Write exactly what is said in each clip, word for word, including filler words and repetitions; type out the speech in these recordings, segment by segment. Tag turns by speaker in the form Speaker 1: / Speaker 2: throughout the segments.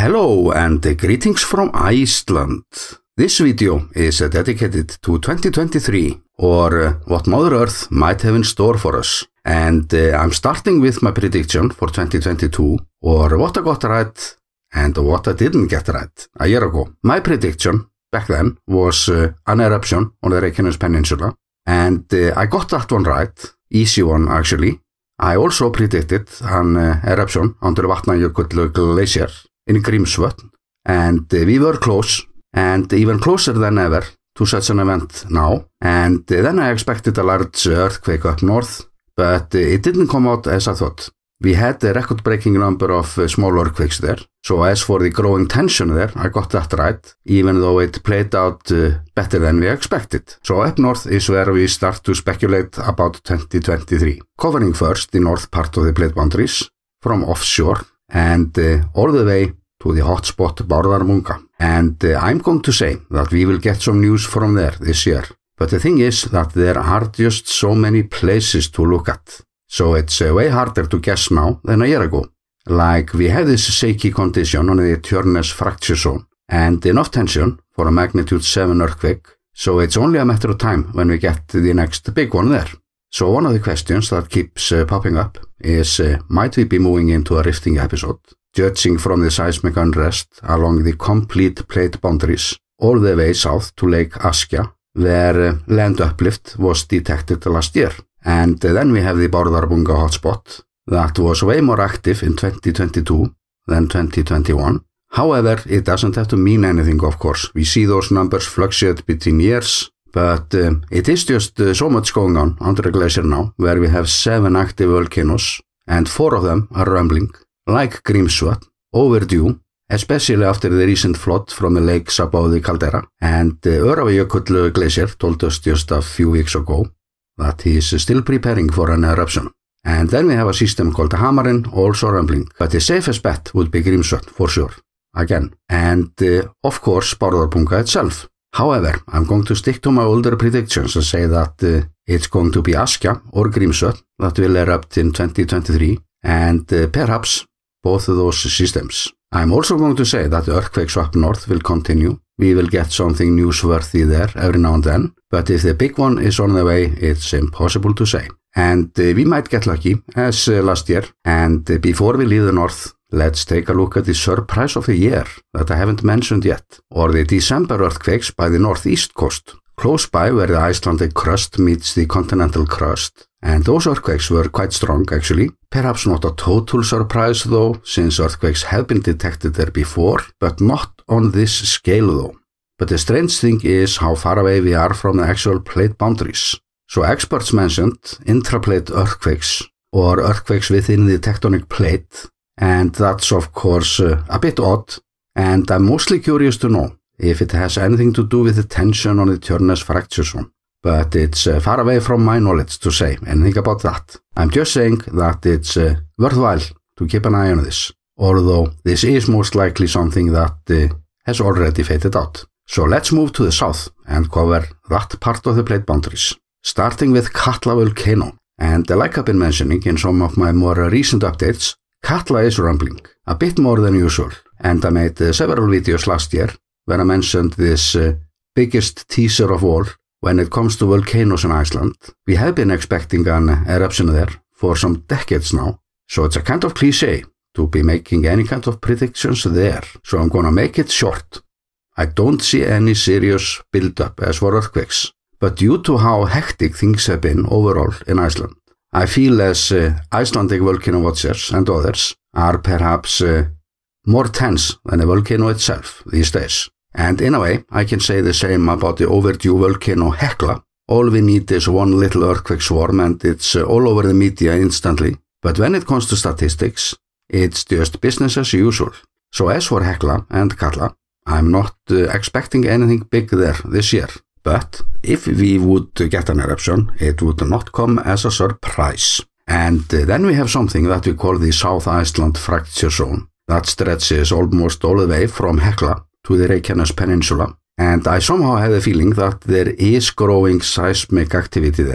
Speaker 1: Hello and greetings from Iceland. This video is dedicated to twenty twenty-three, or what Mother Earth might have in store for us. And uh, I'm starting with my prediction for twenty twenty-two, or what I got right and what I didn't get right a year ago. My prediction back then was uh, an eruption on the Reykjanes Peninsula, and uh, I got that one right, easy one actually. I also predicted an uh, eruption on the Vatnajökull glacier in Grímsvötn, and uh, we were close, and even closer than ever to such an event now. And uh, then I expected a large earthquake up north, but uh, it didn't come out as I thought. We had a record-breaking number of uh, small earthquakes there, so as for the growing tension there, I got that right, even though it played out uh, better than we expected. So up north is where we start to speculate about twenty twenty-three, covering first the north part of the plate boundaries, from offshore, and uh, all the way to the hotspot Bárðarbunga. And uh, I'm going to say that we will get some news from there this year. But the thing is that there are just so many places to look at. So it's uh, way harder to guess now than a year ago. Like we have this shaky condition on the Tjörnes fracture zone and enough tension for a magnitude seven earthquake. So it's only a matter of time when we get the next big one there. So one of the questions that keeps uh, popping up is, uh, might we be moving into a rifting episode, judging from the seismic unrest along the complete plate boundaries all the way south to Lake Askja, where uh, land uplift was detected last year. And uh, then we have the Bárðarbunga hotspot that was way more active in twenty twenty-two than twenty twenty-one. However, it doesn't have to mean anything, of course. We see those numbers fluctuate between years. But uh, it is just uh, so much going on under the glacier now, where we have seven active volcanoes, and four of them are rumbling, like Grímsvötn, overdue, especially after the recent flood from the lakes above the caldera. And uh, Hveragerði glacier told us just a few weeks ago that he is still preparing for an eruption. And then we have a system called Hamarinn, also rumbling. But the safest bet would be Grímsvötn, for sure, again. And uh, of course Bárðarbunga itself. However, I'm going to stick to my older predictions and say that uh, it's going to be Askja or Grímsvötn that will erupt in twenty twenty-three, and uh, perhaps both of those systems. I'm also going to say that the earthquakes up north will continue. We will get something newsworthy there every now and then, but if the big one is on the way, it's impossible to say. And uh, we might get lucky, as uh, last year. And uh, before we leave the north, let's take a look at the surprise of the year that I haven't mentioned yet, or the December earthquakes by the northeast coast, close by where the Icelandic crust meets the continental crust. And those earthquakes were quite strong, actually. Perhaps not a total surprise, though, since earthquakes have been detected there before, but not on this scale, though. But the strange thing is how far away we are from the actual plate boundaries. So experts mentioned intraplate earthquakes, or earthquakes within the tectonic plate, and that's of course uh, a bit odd, and I'm mostly curious to know if it has anything to do with the tension on the Tjörnes fracture zone. But it's uh, far away from my knowledge to say anything about that. I'm just saying that it's uh, worthwhile to keep an eye on this, although this is most likely something that uh, has already faded out. So let's move to the south and cover that part of the plate boundaries, starting with Katla volcano. And uh, like I've been mentioning in some of my more recent updates, Katla is rumbling, a bit more than usual, and I made uh, several videos last year where I mentioned this uh, biggest teaser of all when it comes to volcanoes in Iceland. We have been expecting an eruption there for some decades now, so it's a kind of cliché to be making any kind of predictions there, so I'm gonna make it short. I don't see any serious build-up as for earthquakes, but due to how hectic things have been overall in Iceland, I feel as uh, Icelandic volcano watchers and others are perhaps uh, more tense than the volcano itself these days. And in a way, I can say the same about the overdue volcano Hekla. All we need is one little earthquake swarm and it's uh, all over the media instantly. But when it comes to statistics, it's just business as usual. So as for Hekla and Katla, I'm not uh, expecting anything big there this year. But if we would get an eruption, it would not come as a surprise. And uh, then we have something that we call the South Iceland fracture zone that stretches almost all the way from Hekla to the Reykjanes Peninsula. And I somehow have a feeling that there is growing seismic activity there,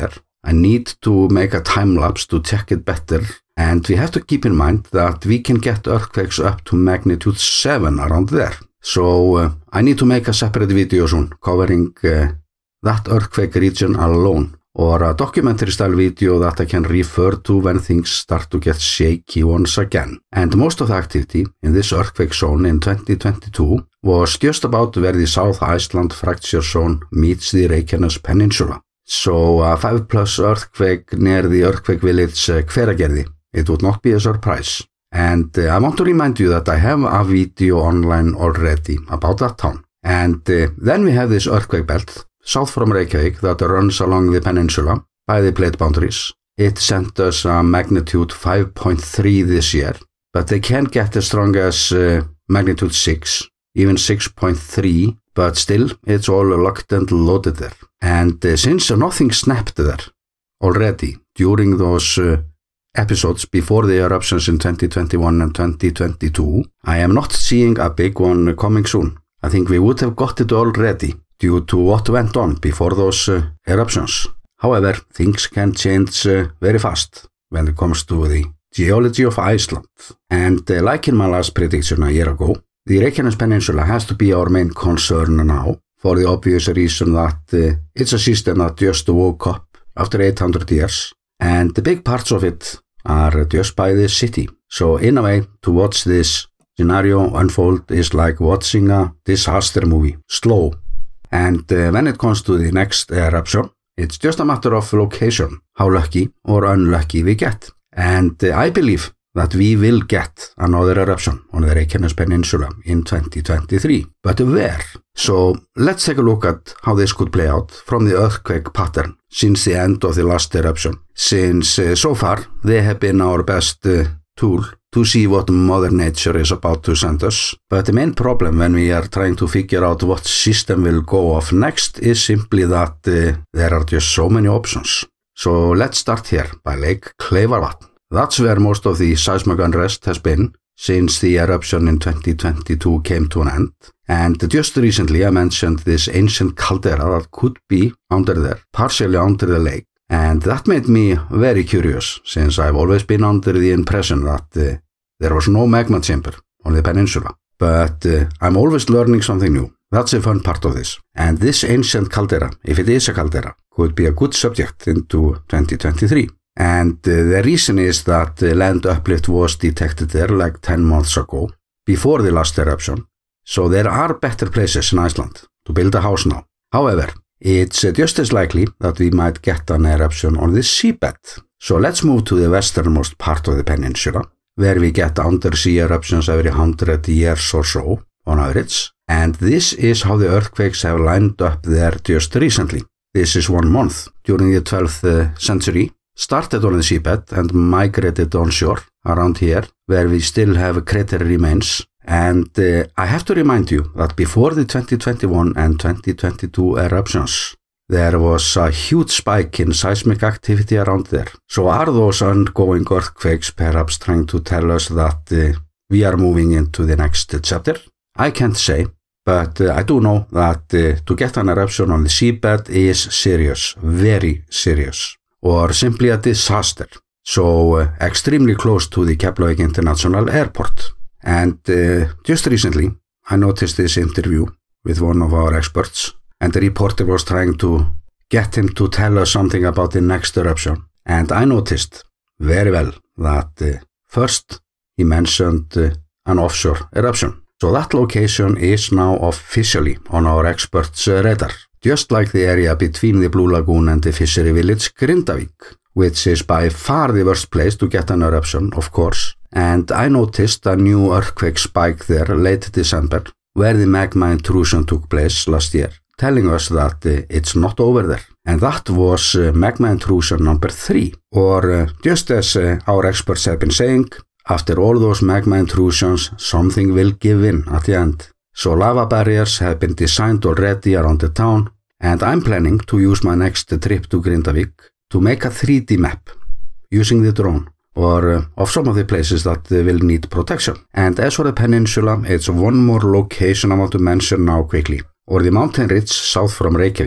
Speaker 1: I need to make a time lapse to check it better, and we have to keep in mind that we can get earthquakes up to magnitude seven around there. So uh, I need to make a separate video soon covering uh, that earthquake region alone, or a documentary style video that I can refer to when things start to get shaky once again. And most of the activity in this earthquake zone in twenty twenty-two was just about where the South Iceland fracture zone meets the Reykjanes Peninsula. So a five plus earthquake near the earthquake village uh, Hveragerði. It would not be a surprise. And uh, I want to remind you that I have a video online already about that town. And uh, then we have this earthquake belt south from Reykjavík that runs along the peninsula by the plate boundaries. It sent us a magnitude five point three this year, but they can't get as strong as uh, magnitude six, even six point three, but still it's all locked and loaded there. And uh, since nothing snapped there already during those uh, episodes before the eruptions in twenty twenty-one and twenty twenty-two, I am not seeing a big one coming soon. I think we would have got it already due to what went on before those uh, eruptions. However, things can change uh, very fast when it comes to the geology of Iceland. And uh, like in my last prediction a year ago, the Reykjanes Peninsula has to be our main concern now, for the obvious reason that uh, it's a system that just woke up after eight hundred years, and the big parts of it are just by the city. So in a way, to watch this scenario unfold is like watching a disaster movie, slow. And uh, when it comes to the next eruption, it's just a matter of location, how lucky or unlucky we get. And uh, I believe that we will get another eruption on the Reykjanes Peninsula in twenty twenty-three. But where? So let's take a look at how this could play out from the earthquake pattern since the end of the last eruption. Since uh, so far they have been our best uh, tool to see what Mother Nature is about to send us. But the main problem when we are trying to figure out what system will go off next is simply that uh, there are just so many options. So let's start here by Lake Hveragerði. That's where most of the seismic unrest has been since the eruption in twenty twenty-two came to an end. And just recently I mentioned this ancient caldera that could be under there, partially under the lake. And that made me very curious, since I've always been under the impression that uh, there was no magma chamber on the peninsula. But uh, I'm always learning something new. That's the fun part of this. And this ancient caldera, if it is a caldera, could be a good subject into twenty twenty-three. And uh, the reason is that uh, land uplift was detected there like ten months ago, before the last eruption. So there are better places in Iceland to build a house now. However, it's uh, just as likely that we might get an eruption on the seabed. So let's move to the westernmost part of the peninsula, where we get undersea eruptions every hundred years or so, on average. And this is how the earthquakes have lined up there just recently. This is one month during the twelfth uh, century. Started on the seabed and migrated onshore around here, where we still have crater remains. And uh, I have to remind you that before the twenty twenty-one and twenty twenty-two eruptions, there was a huge spike in seismic activity around there. So are those ongoing earthquakes perhaps trying to tell us that uh, we are moving into the next chapter? I can't say, but uh, I do know that uh, to get an eruption on the seabed is serious, very serious. Or simply a disaster. So uh, extremely close to the Keflavík International Airport. And uh, just recently I noticed this interview with one of our experts, and the reporter was trying to get him to tell us something about the next eruption. And I noticed very well that uh, first he mentioned uh, an offshore eruption. So that location is now officially on our experts' uh, radar. Just like the area between the Blue Lagoon and the fishery village Grindavík, which is by far the worst place to get an eruption, of course. And I noticed a new earthquake spike there late December, where the magma intrusion took place last year, telling us that uh, it's not over there. And that was uh, magma intrusion number three. Or uh, just as uh, our experts have been saying, after all those magma intrusions, something will give in at the end. So lava barriers have been designed already around the town, and I'm planning to use my next trip to Grindavík to make a three D map using the drone, or uh, of some of the places that uh, will need protection. And as for the peninsula, it's one more location I want to mention now quickly, or the mountain ridge south from Reykjavík,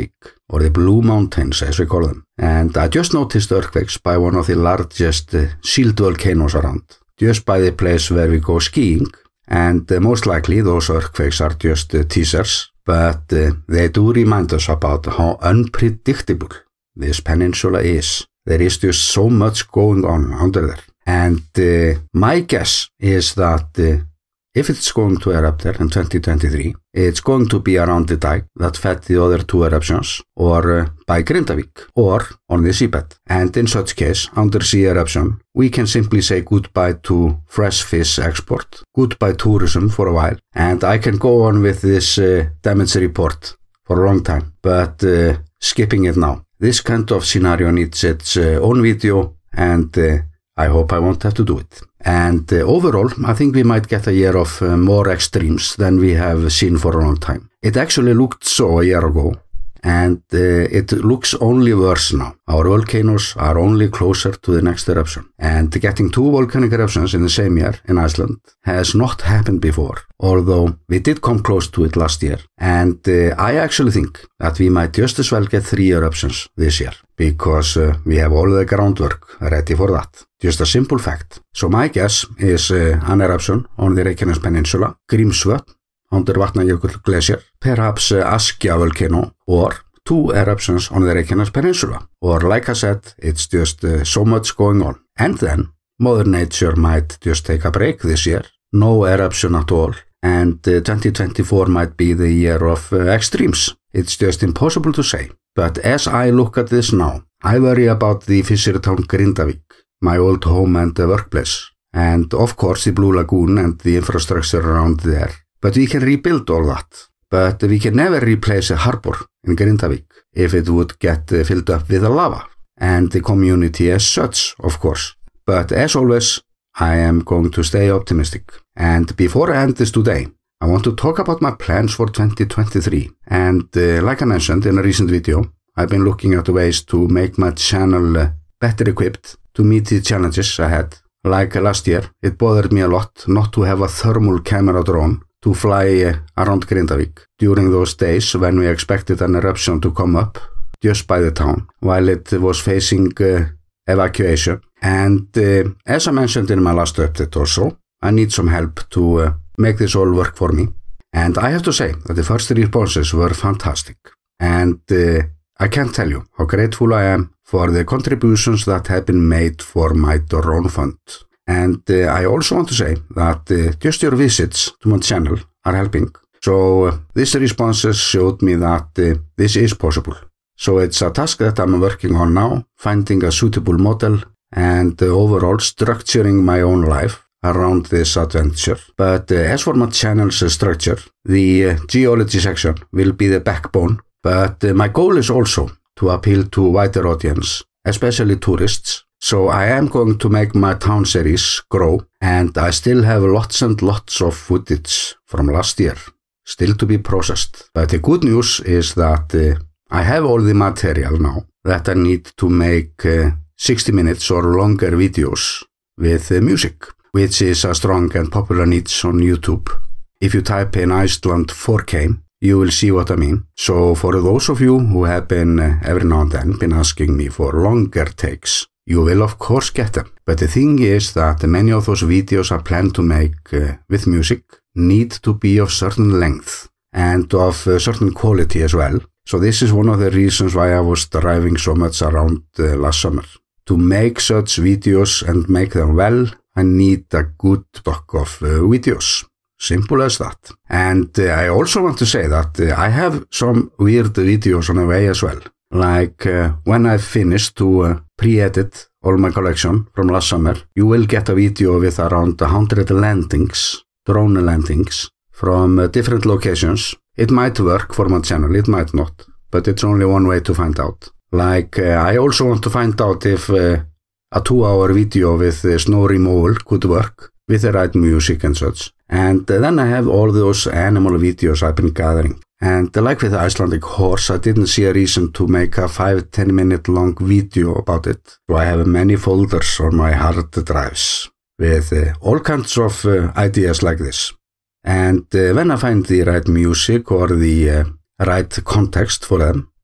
Speaker 1: or the Blue Mountains as we call them. And I just noticed earthquakes by one of the largest uh, sealed volcanoes around, just by the place where we go skiing. And uh, most likely those earthquakes are just uh, teasers, but uh, they do remind us about how unpredictable this peninsula is. There is just so much going on under there. And uh, my guess is that uh, if it's going to erupt there in twenty twenty-three, it's going to be around the dike that fed the other two eruptions, or uh, by Grindavík, or on the seabed. And in such case, undersea eruption, we can simply say goodbye to fresh fish export, goodbye tourism for a while, and I can go on with this uh, damage report for a long time, but uh, skipping it now. This kind of scenario needs its uh, own video, and uh, I hope I won't have to do it. And uh, overall, I think we might get a year of uh, more extremes than we have seen for a long time. It actually looked so a year ago, and uh, it looks only worse now. Our volcanoes are only closer to the next eruption. And getting two volcanic eruptions in the same year in Iceland has not happened before, although we did come close to it last year. And uh, I actually think that we might just as well get three eruptions this year, because uh, we have all the groundwork ready for that. Just a simple fact. So my guess is uh, an eruption on the Reykjanes Peninsula, Grímsvötn, under Vatnajökull Glacier, perhaps uh, Askja volcano, or two eruptions on the Reykjanes Peninsula. Or like I said, it's just uh, so much going on. And then Mother Nature might just take a break this year, no eruption at all, and uh, twenty twenty-four might be the year of uh, extremes. It's just impossible to say. But as I look at this now, I worry about the fishery town Grindavík, my old home and uh, workplace, and of course the Blue Lagoon and the infrastructure around there. But we can rebuild all that. But we can never replace a harbor in Grindavík if it would get uh, filled up with lava, and the community as such, of course. But as always, I am going to stay optimistic. And before I end this today, I want to talk about my plans for twenty twenty-three. And uh, like I mentioned in a recent video, I've been looking at ways to make my channel uh, better equipped to meet the challenges ahead. Like uh, last year, it bothered me a lot not to have a thermal camera drone to fly uh, around Grindavík during those days when we expected an eruption to come up just by the town, while it was facing uh, evacuation. And uh, as I mentioned in my last update also, I need some help to uh, make this all work for me. And I have to say that the first responses were fantastic. And uh, I can't tell you how grateful I am for the contributions that have been made for my drone fund. And uh, I also want to say that uh, just your visits to my channel are helping. So uh, these responses showed me that uh, this is possible. So it's a task that I'm working on now, finding a suitable model and uh, overall structuring my own life around this adventure. But uh, as for my channel's uh, structure, the uh, geology section will be the backbone. But uh, my goal is also to appeal to a wider audience, especially tourists. So I am going to make my town series grow, and I still have lots and lots of footage from last year, still to be processed. But the good news is that uh, I have all the material now that I need to make uh, sixty minutes or longer videos with uh, music, which is a strong and popular niche on YouTube. If you type in Iceland four K, you will see what I mean. So for those of you who have been uh, every now and then been asking me for longer takes, you will of course get them. But the thing is that many of those videos I plan to make uh, with music need to be of certain length and of uh, certain quality as well. So this is one of the reasons why I was driving so much around uh, last summer. To make such videos and make them well, I need a good stock of uh, videos. Simple as that. And uh, I also want to say that uh, I have some weird videos on the way as well. Like uh, when I've finished to uh, pre-edit all my collection from last summer, you will get a video with around one hundred landings, drone landings, from uh, different locations. It might work for my channel, it might not, but it's only one way to find out. Like uh, I also want to find out if uh, a two hour video with uh, snow removal could work with the right music and such. And uh, then I have all those animal videos I've been gathering. And uh, like with the Icelandic horse, I didn't see a reason to make a five to ten minute long video about it. So I have many folders on my hard drives with uh, all kinds of uh, ideas like this. And uh, when I find the right music or the uh, right context for them,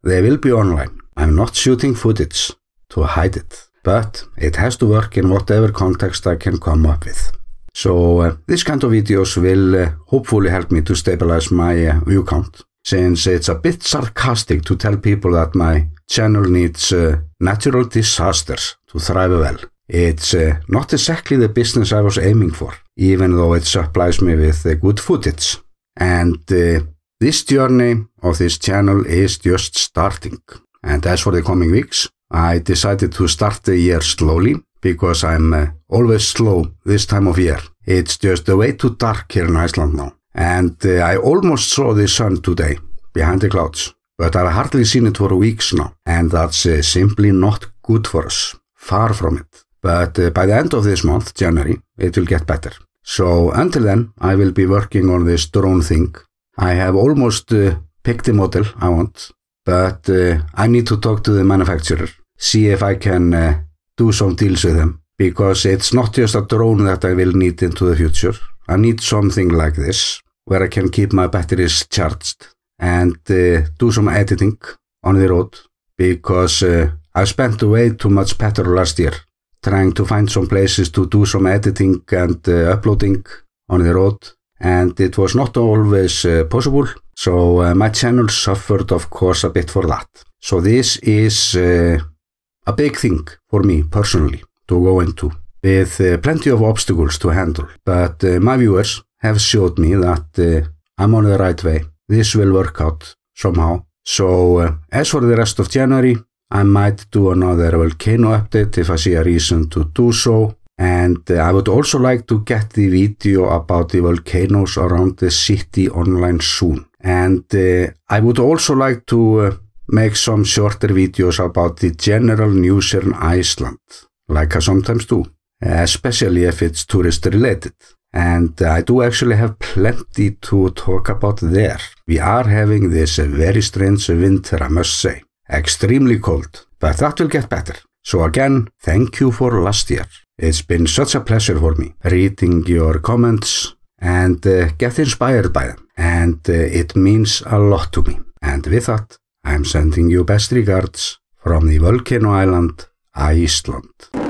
Speaker 1: they will be online. I'm not shooting footage to hide it, but it has to work in whatever context I can come up with. So uh, this kind of videos will uh, hopefully help me to stabilize my uh, view count, since it's a bit sarcastic to tell people that my channel needs uh, natural disasters to thrive well. It's uh, not exactly the business I was aiming for, even though it supplies me with uh, good footage. And uh, this journey of this channel is just starting. And as for the coming weeks, I decided to start the year slowly, because I'm uh, always slow this time of year. It's just way too dark here in Iceland now. And uh, I almost saw the sun today, behind the clouds. But I've hardly seen it for weeks now. And that's uh, simply not good for us. Far from it. But uh, by the end of this month, January, it will get better. So until then, I will be working on this drone thing. I have almost uh, picked the model I want. But uh, I need to talk to the manufacturer. See if I can uh, do some deals with them. Because it's not just a drone that I will need into the future. I need something like this, where I can keep my batteries charged and uh, do some editing on the road. Because uh, I spent way too much petrol last year trying to find some places to do some editing and uh, uploading on the road. And it was not always uh, possible. So uh, my channel suffered, of course, a bit for that. So this is uh, a big thing for me personally to go into, with uh, plenty of obstacles to handle. But uh, my viewers have showed me that uh, I'm on the right way. This will work out somehow. So uh, as for the rest of January, I might do another volcano update if I see a reason to do so. And uh, I would also like to get the video about the volcanoes around the city online soon. And uh, I would also like to uh, make some shorter videos about the general news here in Iceland, like I sometimes do, especially if it's tourist related. And I do actually have plenty to talk about there. We are having this very strange winter, I must say. Extremely cold, but that will get better. So again, thank you for last year. It's been such a pleasure for me reading your comments and uh, get inspired by them. And uh, it means a lot to me. And with that, I'm sending you best regards from the volcano island, Iceland.